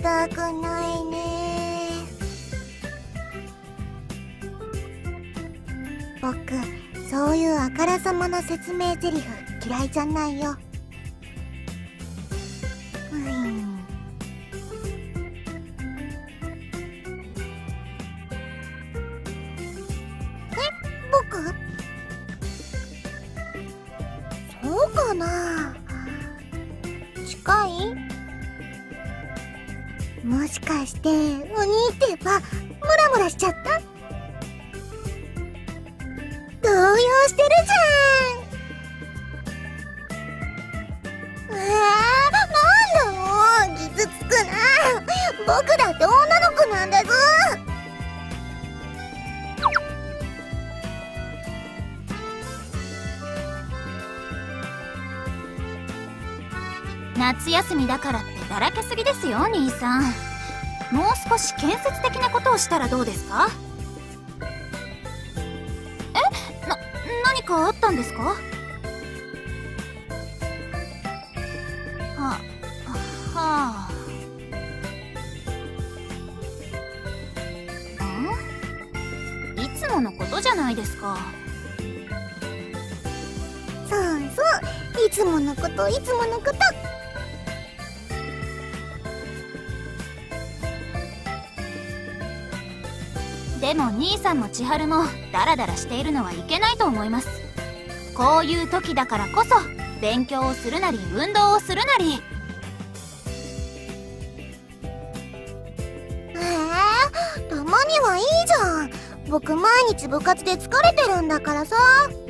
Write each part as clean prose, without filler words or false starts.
たくないね。僕、そういうあからさまな説明台詞嫌いじゃないよ。僕？そうかな。近い？もしかしてお兄ってばムラムラしちゃった？動揺してるじゃん。なんだもう傷つくな。僕だって女の子なんだぞ。 夏休みだからってだらけすぎですよ兄さん。もう少し建設的なことをしたらどうですか？何かあったんですか？はあ。いつものことじゃないですか。 そうそう、いつものこといつものこと。 でも兄さんも千春もダラダラしているのはいけないと思います。こういう時だからこそ勉強をするなり運動をするなり。 たまにはいいじゃん。僕毎日部活で疲れてるんだからさ。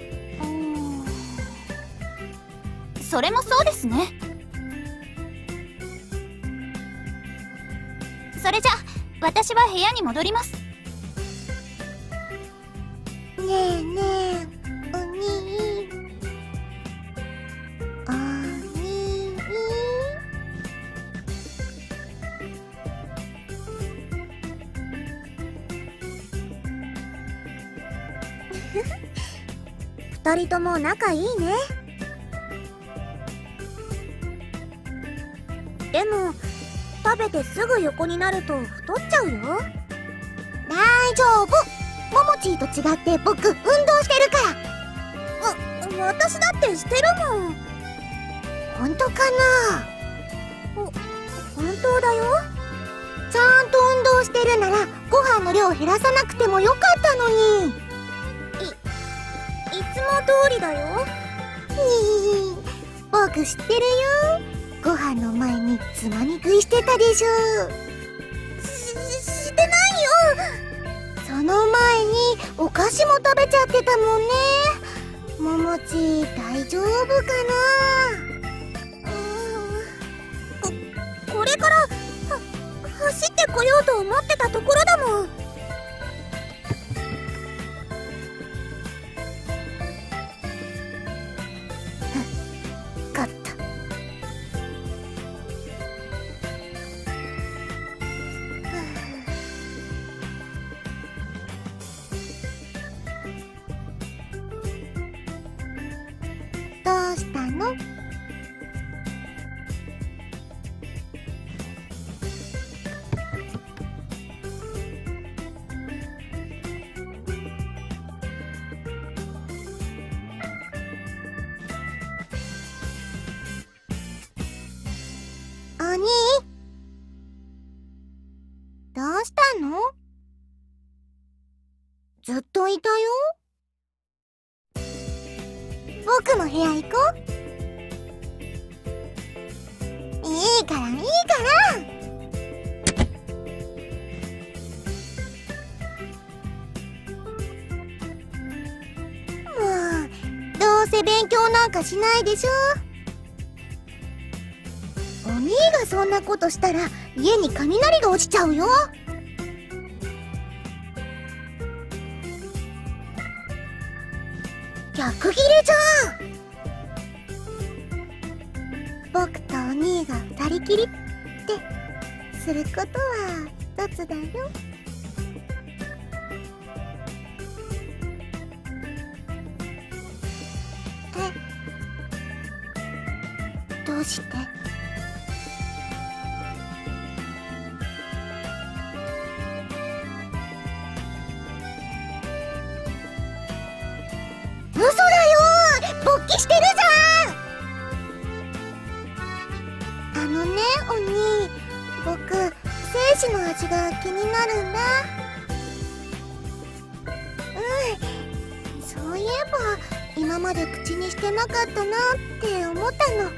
それもそうですね。それじゃ私は部屋に戻ります。 ねえねえ、お兄。二人とも仲いいね。でも食べてすぐ横になると太っちゃうよ。大丈夫。ももちーと違って僕運動してるから。私だってしてるもん。本当かな？本当だよ。ちゃんと運動してるならご飯の量減らさなくてもよかったのに。いつも通りだよ。僕知ってるよ。ご飯の前につまみ食いしてたでしょ。してないよ。その前にお菓子も食べちゃってたもんね。ももち大丈夫かな？これから走ってこようと思ってたところだもん。勝った。どうしたの？お兄、どうしたの？ずっといたよ。僕も部屋行こう。いいからいいから。もうどうせ勉強なんかしないでしょ。お兄がそんなことしたら家に雷が落ちちゃうよ。逆ギレじゃん。僕とお兄が二人きりってすることは一つだよ。どうして？ が気になるんだ。そういえば今まで口にしてなかったなって思ったの。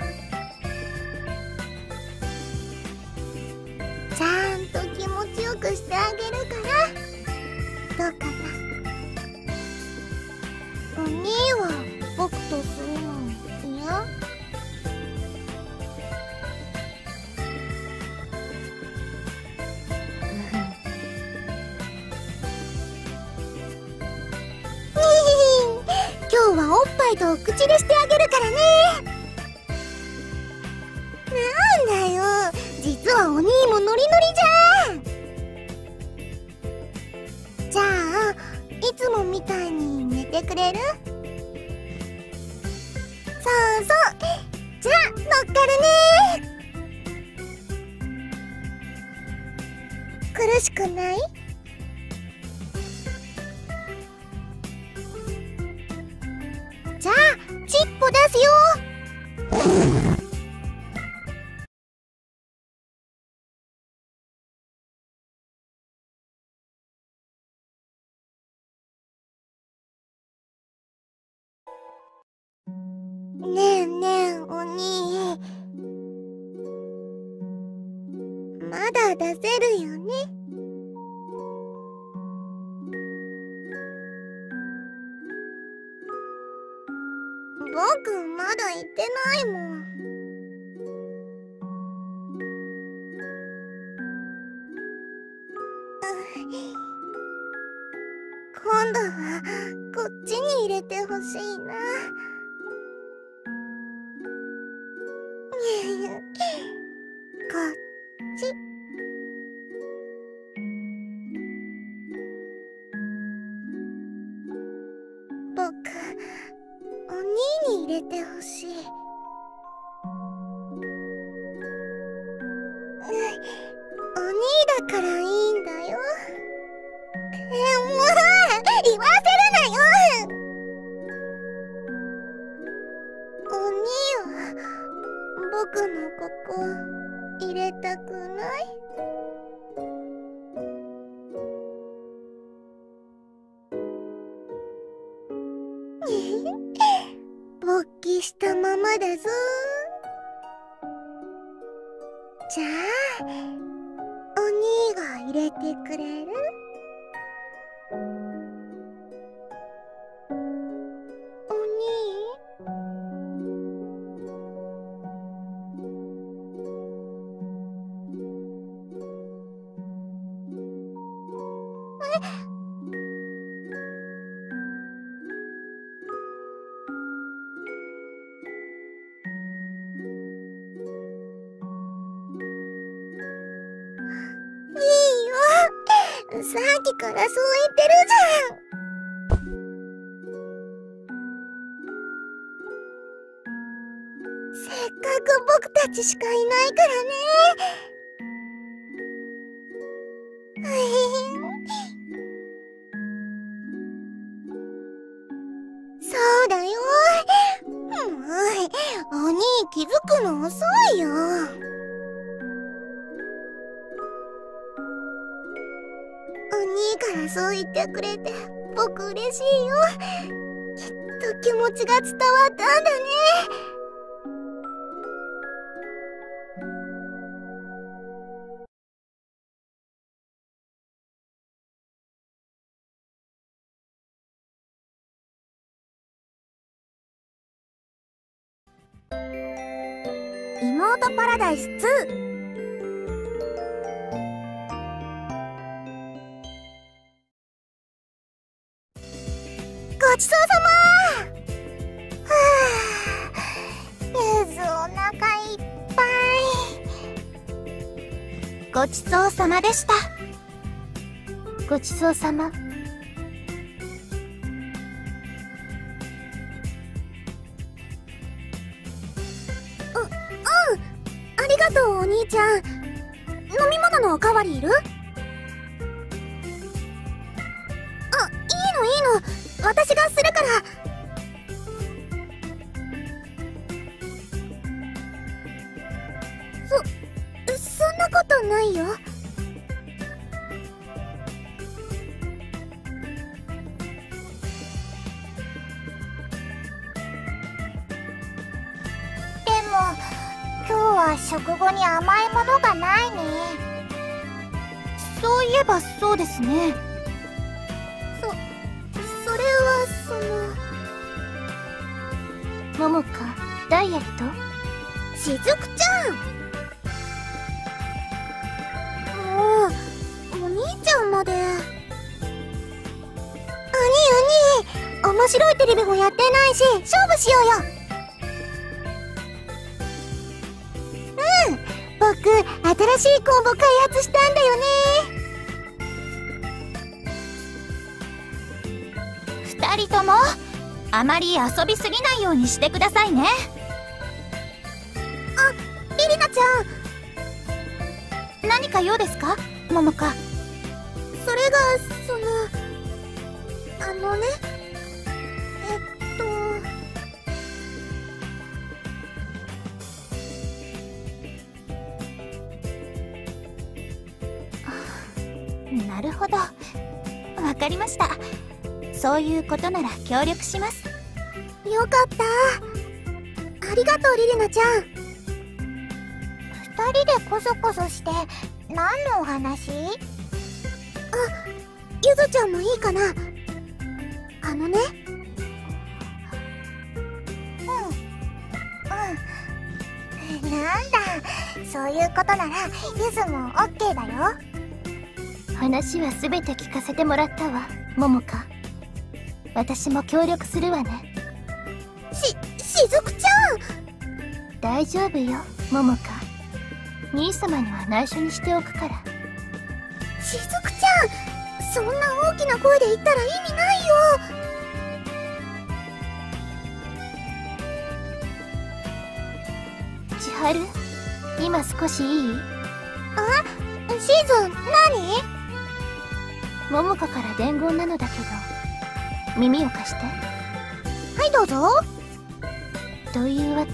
ちゃんと気持ちよくしてあげるからどうかな。お兄は僕とするの嫌？今日はおっぱいと口でしてあげるからね。なんだよ、実はお兄もノリノリじゃん。じゃあいつもみたいに寝てくれる？そうそう、じゃあ乗っかるね。苦しくない？じゃあチッポ出すよ。ねえねえお兄、まだ出せるよね？僕まだ言ってないもん。今度はこっちに入れてほしいな。こっち。僕お兄に入れてほしい。お兄だからいいんだよ。もう言わせるなよ。お兄は僕のここ入れたくない？勃起したままだぞ。じゃあお兄が入れてくれる？お兄？さっきからそう言ってるじゃん。せっかく僕たちしかいないからね。そうだよ。お兄気づくの遅いよ。お兄からそう言ってくれて僕嬉しいよ。きっと気持ちが伝わったんだね。妹パラダイス2。ごちそうさま。ゆずお腹いっぱい。 ごちそうさまでした。ごちそうさま。 ありがとうお兄ちゃん。飲み物のおかわりいる？あ、いいのいいの、私がするから。そんなことないよ。 は食後に甘いものがないね。 そういえばそうですね。 それはももか、ダイエット？ しずくちゃん、もうお兄ちゃんまで。面白いテレビもやってないし、勝負しようよ。僕、新しいコンボ開発したんだよね。 2人ともあまり遊びすぎないようにしてくださいね。 リリナちゃん、何か用ですか、ももか？ それがね、 なるほど、わかりました。そういうことなら協力します。 よかった。ありがとう、リリナちゃん。2人でコソコソして何のお話？ゆずちゃんもいいかな。なんだ、そういうことならゆずもオッケーだよ。 話は全て聞かせてもらったわ、ももか。私も協力するわね。 しずくちゃん。 大丈夫よ、ももか。兄様には内緒にしておくから。 しずくちゃん、そんな大きな声で言ったら意味ないよ。 千春、今少しいい？ シーズン、何？ ももかから伝言なのだけど、耳を貸して。 はい、どうぞ。 というわけ。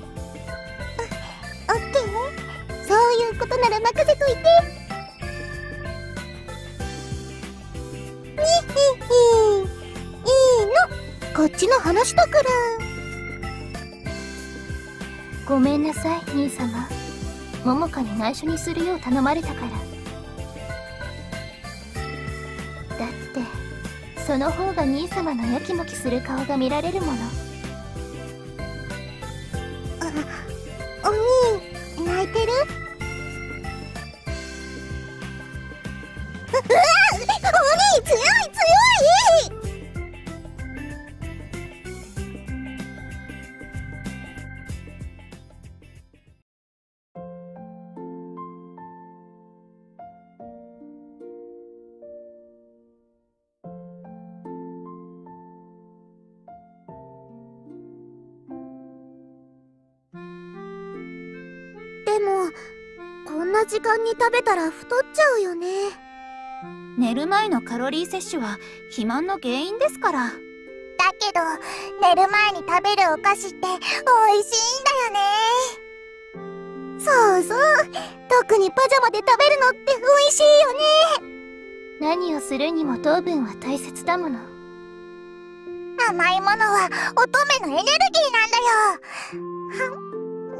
オッケー。そういうことなら任せといて。にひひ。いいの。こっちの話だから。 ごめんなさい、兄様。ももかに内緒にするよう頼まれたから。だってその方が兄様のやきもきする顔が見られるもの。 お兄、泣いてる？お兄、強い！でも、こんな時間に食べたら太っちゃうよね。 寝る前のカロリー摂取は肥満の原因ですから。 だけど、寝る前に食べるお菓子って美味しいんだよね。そうそう、特にパジャマで食べるのって美味しいよね。 何をするにも糖分は大切だもの。 甘いものは乙女のエネルギーなんだよ。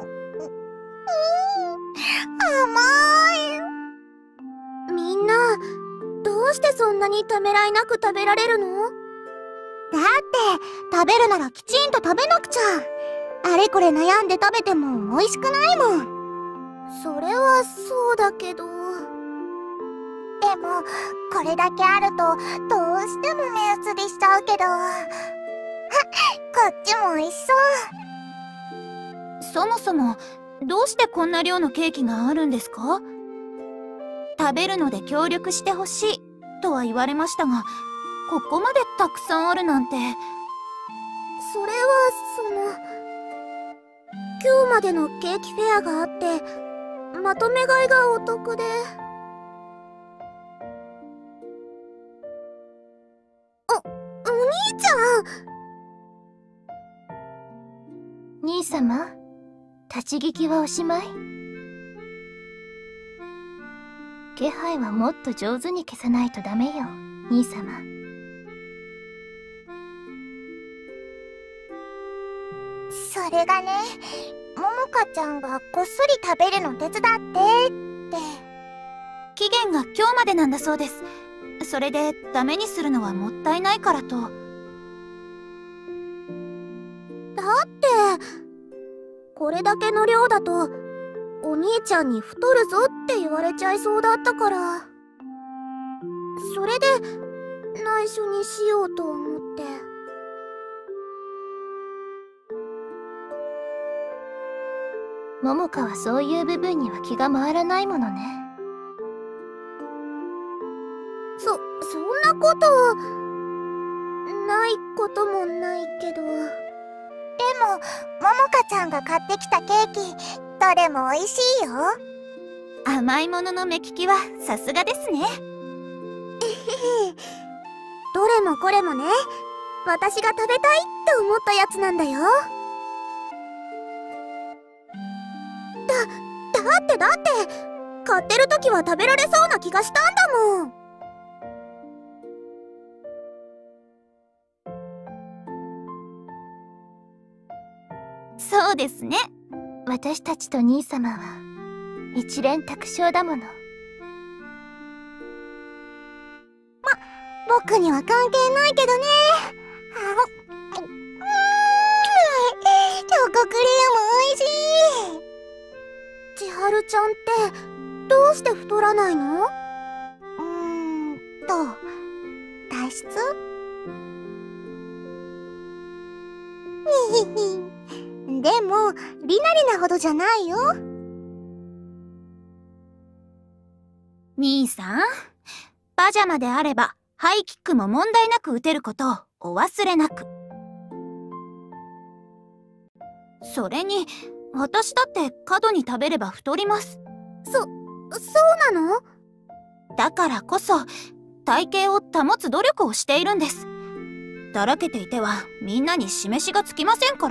甘い。みんな、どうしてそんなにためらいなく食べられるの？だって、食べるならきちんと食べなくちゃ。あれこれ悩んで食べても美味しくないもん。それはそうだけど。でも、これだけあるとどうしても目移りしちゃうけど。こっちも美味しそう。 そもそもどうしてこんな量のケーキがあるんですか？食べるので協力してほしいとは言われましたが、ここまでたくさんあるなんて。 それは今日までのケーキフェアがあって、まとめ買いがお得で。お兄ちゃん。 兄様、立ち聞きはおしまい。気配はもっと上手に消さないとダメよ、兄様。 それがね、 ももかちゃんがこっそり食べるの手伝ってって。 期限が今日までなんだそうです。それでダメにするのはもったいないからと。 だってこれだけの量だとお兄ちゃんに太るぞって言われちゃいそうだったから、それで内緒にしようと思って。 桃香はそういう部分には気が回らないものね。 そんなことないこともないけど。でもももかちゃんが買ってきたケーキどれも美味しいよ。 甘いものの目利きはさすがですね。 どれもこれもね、私が食べたいって思ったやつなんだよ。だって買ってる時は食べられそうな気がしたんだもん。 そうですね。 私たちと兄様は一蓮托生だもの。 僕には関係ないけどね。チョコクリーム美味しい。千春ちゃんってどうして太らないの？体質？でもリナリなほどじゃないよ。 兄さん、パジャマであればハイキックも問題なく打てることをお忘れなく。それに私だって過度に食べれば太ります。 そうなの？ だからこそ体型を保つ努力をしているんです。だらけていてはみんなに示しがつきませんから。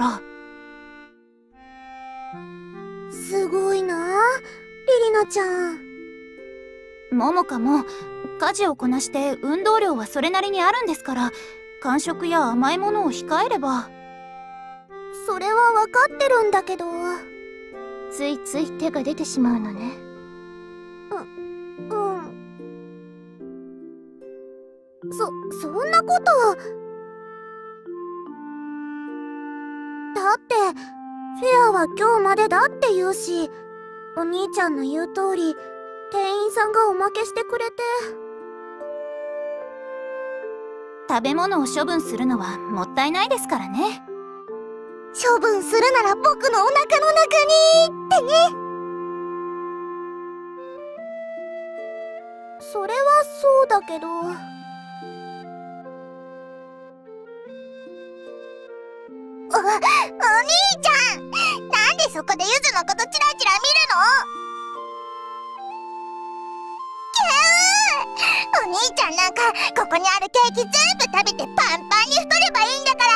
すごいなあ、リリナちゃん。 桃香も家事をこなして運動量はそれなりにあるんですから、間食や甘いものを控えれば。 それは分かってるんだけど、 ついつい手が出てしまうのね。 そんなこと。だってフェアは今日までだって言うし、お兄ちゃんの言う通り店員さんがおまけしてくれて。 食べ物を処分するのはもったいないですからね。 処分するなら僕のお腹の中にってね。それはそうだけど。お兄ちゃん、なんでそこでゆずのことチラチラ見るの？お兄ちゃんなんかここにあるケーキ全部食べてパンパンに太ればいいんだから。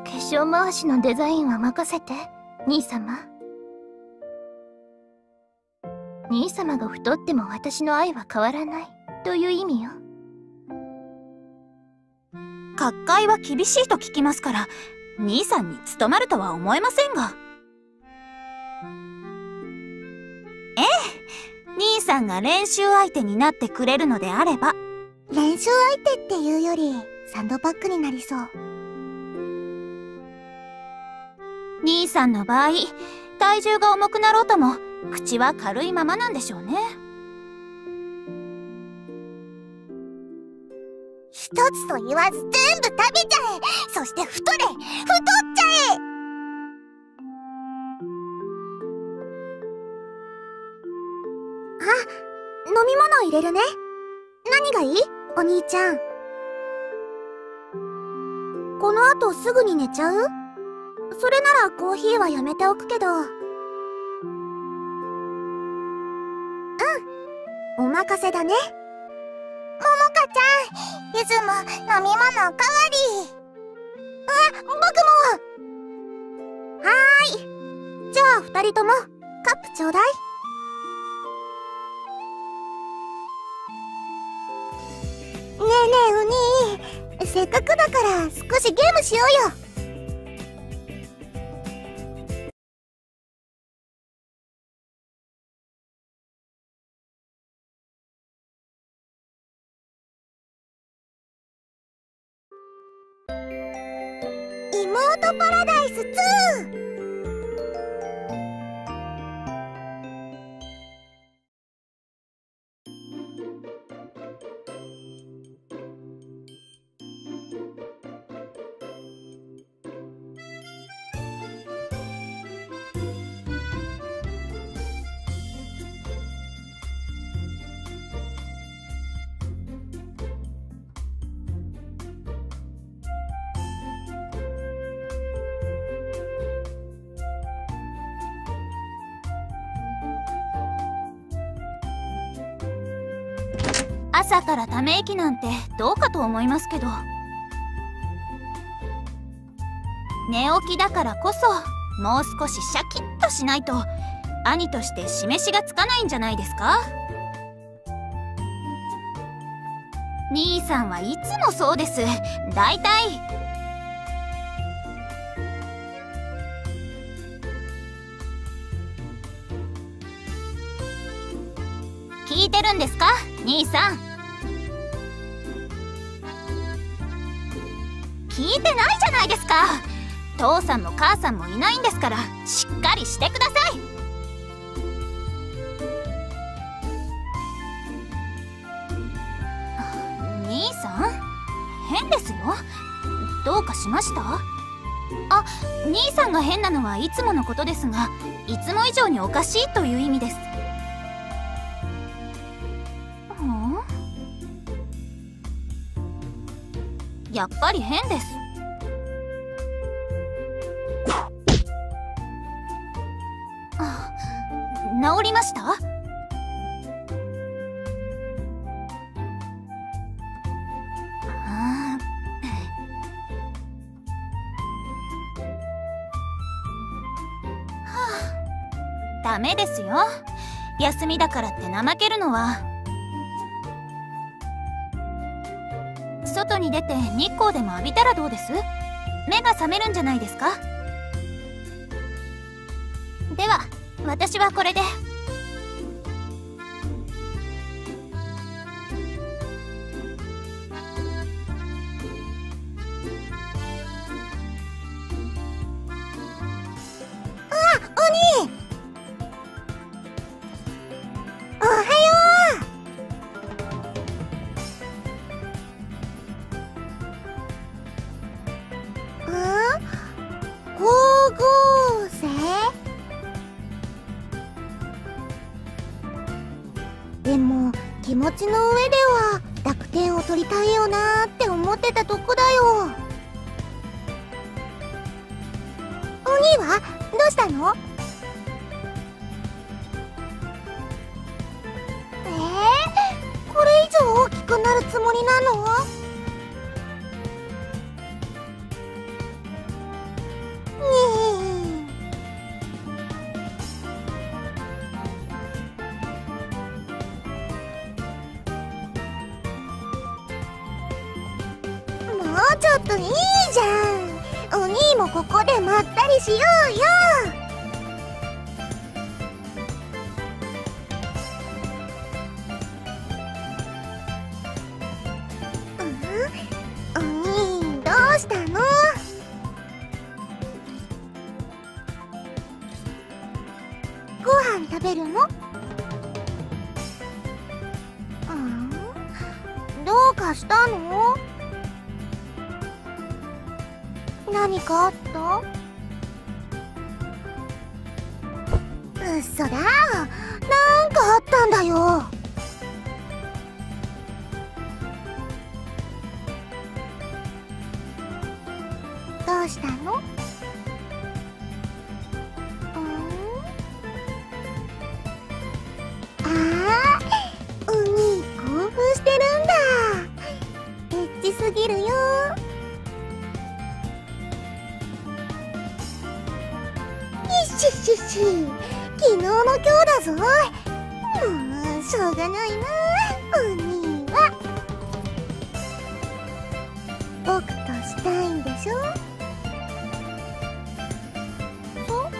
化粧回しのデザインは任せて、兄様。兄様が太っても私の愛は変わらないという意味よ。 角界は厳しいと聞きますから、兄さんに務まるとは思えませんが。ええ、兄さんが練習相手になってくれるのであれば。 練習相手っていうよりサンドバッグになりそう。 兄さんの場合、体重が重くなろうとも口は軽いままなんでしょうね。 一つと言わず全部食べちゃえ。そして太っちゃえ。飲み物入れるね。何がいい？お兄ちゃん。この後すぐに寝ちゃう？それならコーヒーはやめておくけど。お任せだね。ももかちゃん、ゆずも飲み物おかわり。僕も。はーい。じゃあ二人ともカップちょうだい。ねえねえお兄、せっかくだから少しゲームしようよ。 パラダイス2。 朝からため息なんてどうかと思いますけど、寝起きだからこそもう少しシャキッとしないと兄として示しがつかないんじゃないですか。兄さんはいつもそうです。だいたい聞いてるんですか、兄さん。聞いてないじゃないですか。父さんも母さんもいないんですから、しっかりしてください。兄さん、変ですよ。どうかしました？あ、兄さんが変なのはいつものことですが、いつも以上におかしいという意味です。やっぱり変です。治りました？ダメですよ。休みだからって怠けるのは。外に出て日光でも浴びたらどうです？目が覚めるんじゃないですか？では私はこれで。 お兄、おはよう。光合成？でも気持ちの上では濁点を取りたいよなーって思ってたとこだよ。お兄はどうしたの？これ以上大きくなるつもりなの？もうちょっといいじゃん。お兄もここでまったりしようよ。お兄どうしたの？ご飯食べるの？どうかしたの？何かあった？嘘だ、なんかあったんだよ。どうしたの？お兄興奮してるんだ。エッチすぎるよ。ししし、昨日の今日だぞ。もうしょうがないな、お兄は。僕としたいんでしょ？そう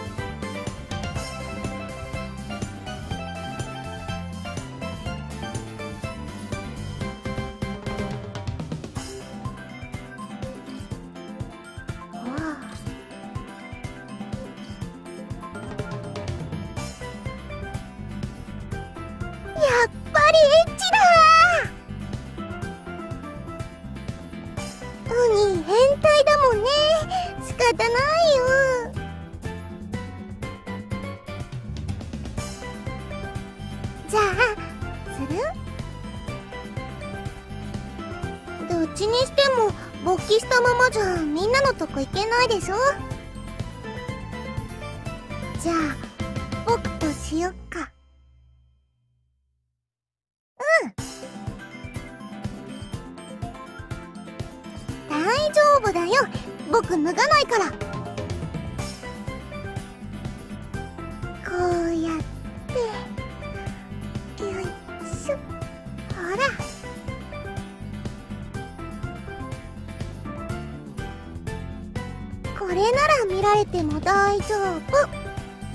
よ。じゃあする？どっちにしても勃起したままじゃみんなのとこ行けないでしょ。じゃあ僕としよっか。大丈夫だよ、僕脱がないから。こうやってよいしょ。ほら、これなら見られても大丈夫。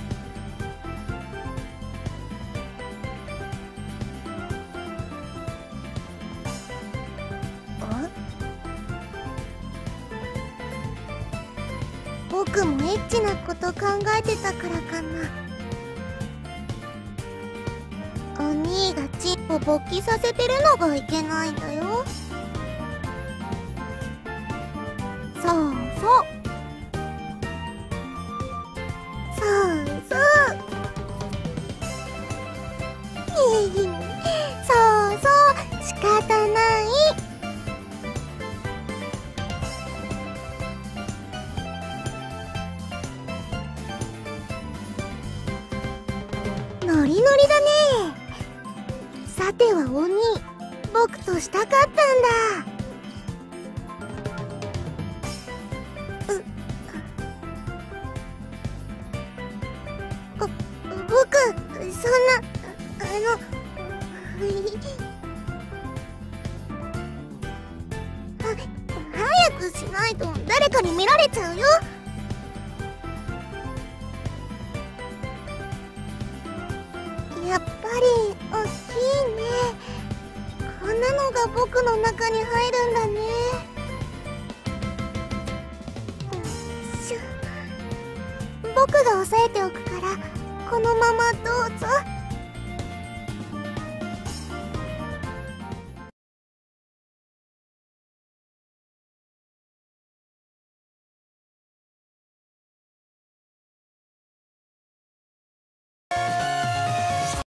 僕もエッチなこと考えてたからかな。お兄がチンポ勃起させてるのがいけないんだよ。そうそう、そうそう、そうそう、仕方ない。ノリノリだね。さてはお兄、僕としたかったんだ。僕、そんな、早くしないと誰かに見られちゃうよ。やっぱり大きいね。こんなのが僕の中に入るんだね。僕が押さえておくから、このままどうぞ。